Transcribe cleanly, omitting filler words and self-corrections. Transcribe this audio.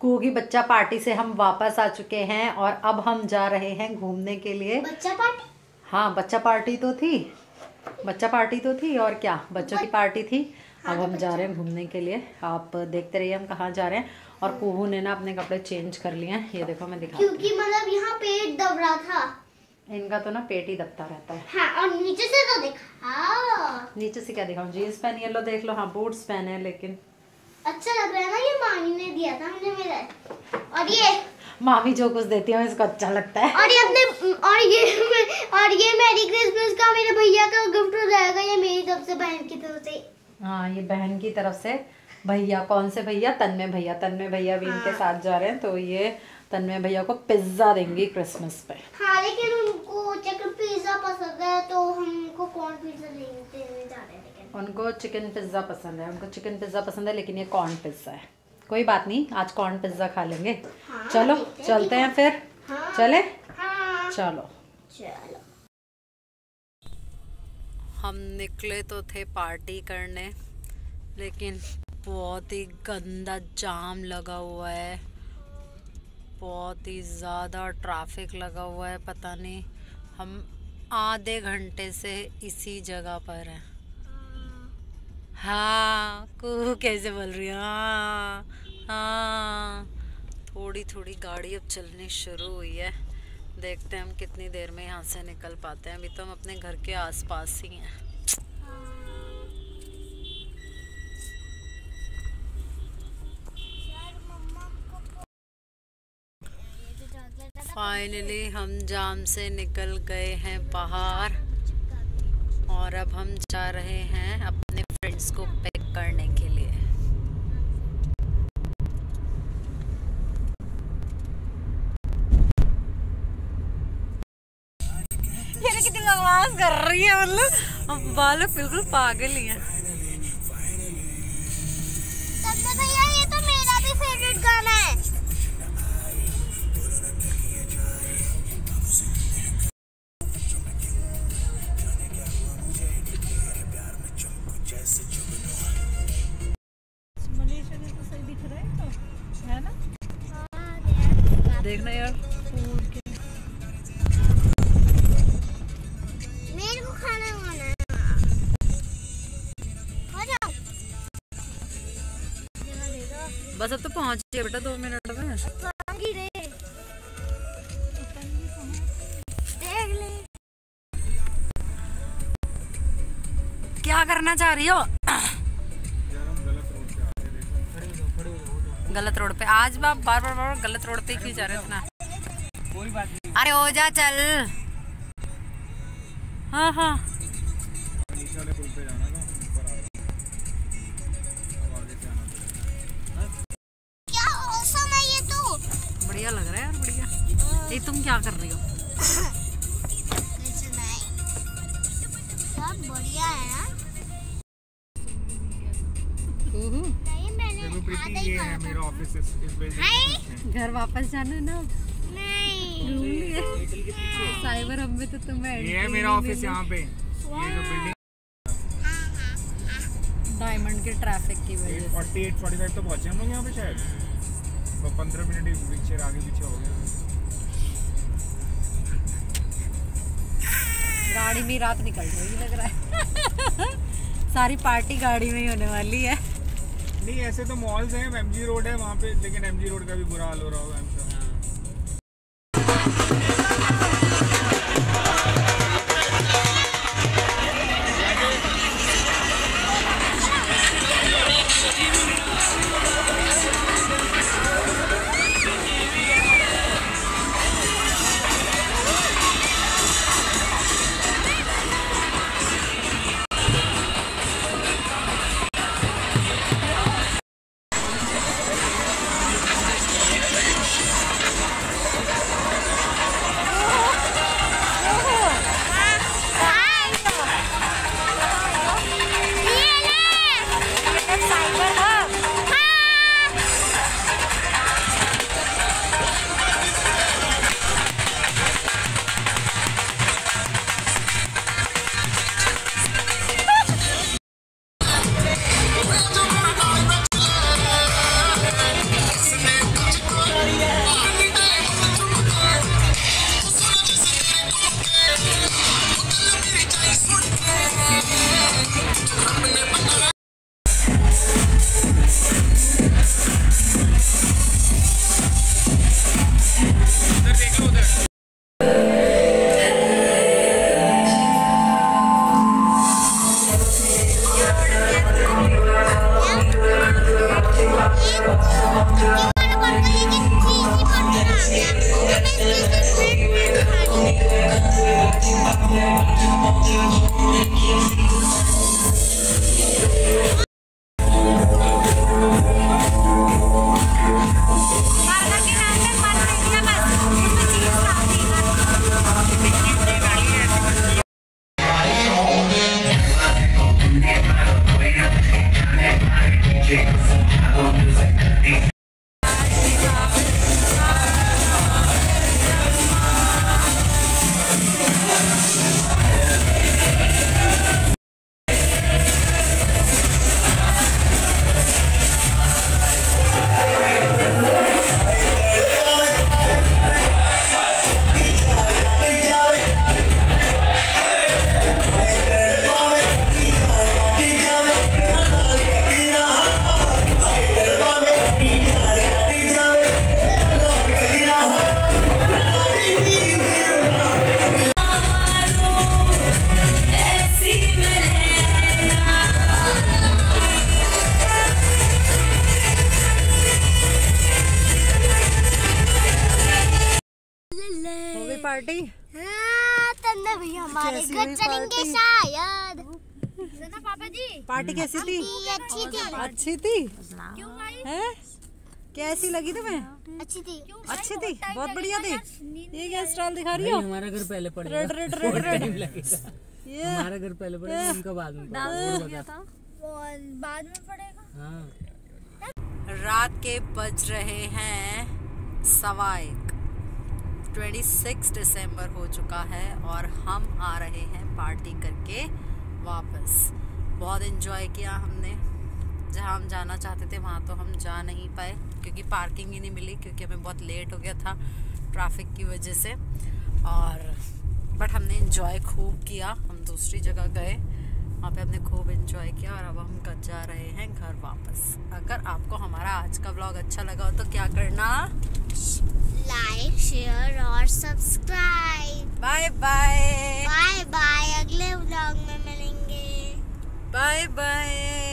कुहू की बच्चा पार्टी से हम वापस आ चुके हैं और अब हम जा रहे हैं घूमने के लिए। बच्चा पार्टी? हाँ, बच्चा पार्टी तो थी, बच्चा पार्टी तो थी और क्या, बच्चों की पार्टी थी। अब हम जा रहे हैं घूमने के लिए। आप देखते रहिए हम कहाँ जा रहे हैं। और कुहू ने ना अपने कपड़े चेंज कर लिए हैं, ये देखो मैं दिखाती हूँ। क्योंकि मतलब यहाँ पेट दब रहा था। इनका तो ना पेट ही दबता रहता है। हाँ, और नीचे से तो देखा। नीचे से क्या दिखाऊं? जीन्स पहनी है, लो देख लो। हाँ, बूट्स पहने हैं, लेकिन अच्छा लग रहा है ना। ये मामी ने दिया था मुझे मेरा। और ये मामी जो कुछ देती है इसको अच्छा लगता है। और ये अपने और ये मैरी क्रिसमस का मेरे भैया का गिफ्ट हो जाएगा। ये मेरी तरफ से, बहन की तरफ से। हाँ, ये बहन की तरफ से। भैया कौन से भैया? तन्मय भैया। तन्मय भैया भी इनके साथ जा रहे हैं, तो ये तन्मय भैया को पिज्जा देंगी क्रिसमस पे। हाँ, लेकिन उनको चिकन पिज्जा पसंद है तो हमको कॉर्न पिज्जा देने जा रहे हैं। लेकिन उनको चिकन पिज्जा पसंद है, उनको चिकन पिज्जा पसंद है, लेकिन ये कॉर्न पिज्जा है। कोई बात नहीं, आज कॉर्न पिज्जा खा लेंगे। हाँ, चलो चलते हैं फिर। हाँ, चले? हाँ, चलो चलो। हम निकले तो थे पार्टी करने, लेकिन बहुत ही गंदा जाम लगा हुआ है, बहुत ही ज़्यादा ट्रैफिक लगा हुआ है। पता नहीं, हम आधे घंटे से इसी जगह पर हैं। हाँ, कुहू कैसे बोल रही है? हाँ हाँ, थोड़ी थोड़ी गाड़ी अब चलनी शुरू हुई है। देखते हैं हम कितनी देर में यहाँ से निकल पाते हैं। अभी तो हम अपने घर के आसपास ही हैं। फाइनली हम जाम से निकल गए हैं बाहर और अब हम जा रहे हैं अपने फ्रेंड्स को पिक करने के लिए। ये कितनी बकवास कर रही है, मतलब बालक बिल्कुल पागल ही है। भैया, ये तो मेरा भी फेवरेट गाना है। देखना यार, मेरे को खाना है। बस अब तो पहुंच गए बेटा, 2 मिनट में। क्या करना चाह रही हो? गलत रोड पे आज बार बार गलत रोड पे क्यों जा रहे हो इतना? कोई बात नहीं, अरे हो जा, चल। हाँ हाँ, क्या औसम है ये तो। बढ़िया लग रहा है यार, बढ़िया। ये तुम क्या कर रही हो? सब बढ़िया है ना। ये है मेरा ऑफिस, घर वापस जाना है ना? नहीं, साइबर हम में तो तुम्हें ये है मेरा ऑफिस यहाँ पे। ये जो बिल्डिंग डायमंड के ट्रैफिक की वजह से 48-45 तो पहुँचे हम लोग यहाँ पे शायद। तो 15 मिनट ही पीछे आगे पीछे हो गया। गाड़ी में रात निकल जाएगी लग रहा है। सारी पार्टी गाड़ी में ही होने वाली है। नहीं, ऐसे तो मॉल्स हैं, एमजी रोड है वहाँ पे, लेकिन एमजी रोड का भी बुरा हाल हो रहा होगा। पार्टी? हाँ, तन्ने भैया हमारे कैसी घर हुई चलेंगे पार्टी? शायद। सुना पापा जी? पार्टी कैसी थी? अच्छी थी। अच्छी थी? क्यों भाई? हैं? कैसी लगी तुम्हें? अच्छी थी। अच्छी थी, बहुत बढ़िया थी। ये क्या स्टाइल दिखा रही हो? हमारा घर पहले पड़ेगा, रेड रेड रेड रेड। लगेगा। ये हमारा घर पहले पड़ेगा, उनका बाद में पड़ेगा। बाद में पड़ेगा। हाँ। रात के बज रहे हैं 1:15। 26 दिसंबर हो चुका है और हम आ रहे हैं पार्टी करके वापस। बहुत एंजॉय किया हमने। जहाँ हम जाना चाहते थे वहाँ तो हम जा नहीं पाए क्योंकि पार्किंग ही नहीं मिली, क्योंकि हमें बहुत लेट हो गया था ट्रैफिक की वजह से। और बट हमने एंजॉय खूब किया। हम दूसरी जगह गए, वहाँ पे हमने खूब एंजॉय किया और अब हम जा रहे हैं घर वापस। अगर आपको हमारा आज का व्लॉग अच्छा लगा हो तो क्या करना? लाइक, शेयर और subscribe. Bye bye. Bye bye, अगले व्लॉग में मिलेंगे। Bye bye.